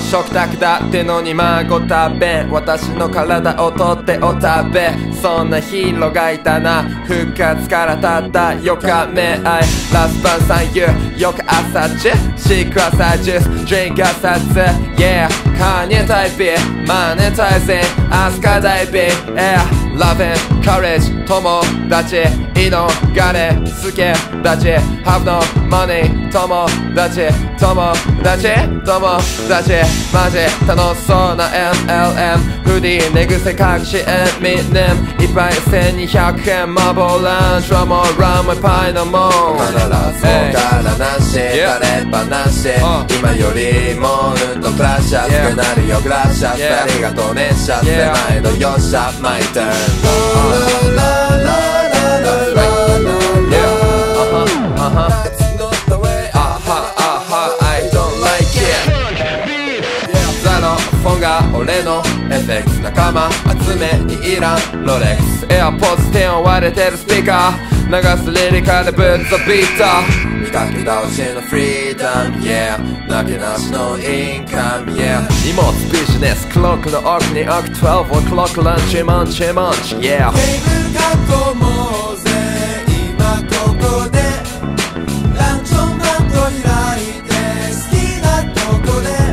食卓だってのに孫食べん、私の体を取ってお食べ、そんなヒーローがいたな。復活からたった4日目、ラスパン3夕よく朝中シークワサージュースドリンク朝つ Yeah カーニェタイピーマネタイズンアスカダイビー Yeah Loving courage 友達命れ好きだち Have no money 友達友達友達マジ楽しそうな MLM フディ寝癖隠しエミネム一杯1200円麻婆ランチはもうラムパイのもん必ずからなし垂れっぱなし今よりもうんとクラッシャー少なるよグラッシャー二人がとねっしゃ狭いのよっしゃマイターンフォンが俺のエフェクス仲間集めにいらんロレックスエアポッツ低音割れてるスピーカー流すリリカでブッツビーター見かけ倒しのフリータイム Yeah なけなしのインカム Yeah 荷物ビジネスクロックの奥に置く12 o'clock ランチマンチマンチ Yeah テーブル囲もうぜ今ここでランチョンマット開いて好きなとこで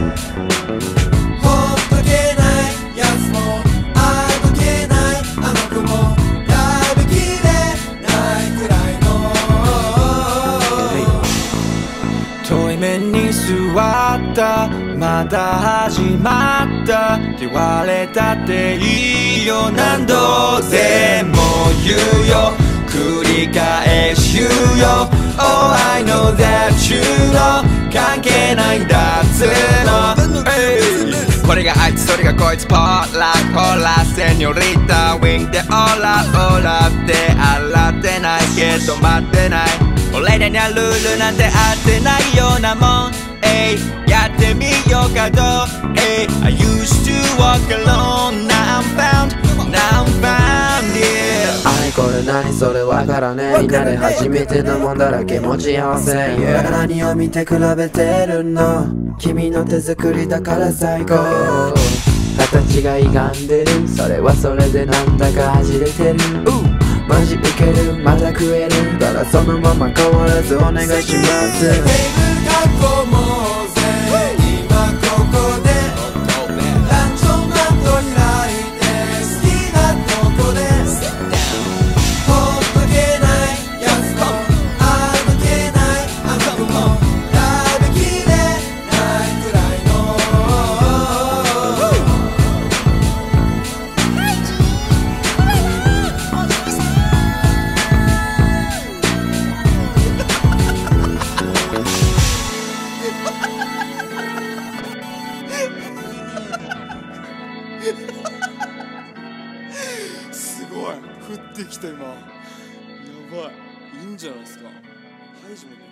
座ったまた始まったって言われたっていいよ何度でも言うよ繰り返し言うよ Oh I know that you know 関係ないんだっつの、hey、これがあいつそれがこいつポッラックホラセニョリータウィンでオラオラって洗ってないけど待ってない俺らにはルールなんてあってないようなもんやってみようかどう I used to walk alone Now I'm found Now I'm found Yeah あれこれ何それわからねえみんなで初めてのもんだらけ持ち合わせ、yeah、何を見て比べてるの君の手作りだから最高形が歪んでるそれはそれでなんだか味出てるマジウケるまだ食えるからそのまま変わらずお願いしますテーブル囲もうぜ今ここでランチョンマット開いて好きなとこでほっとけないやつも歩けないあの子も食べきれないくらいのすごい降ってきた今やばいいいんじゃないですかハイジも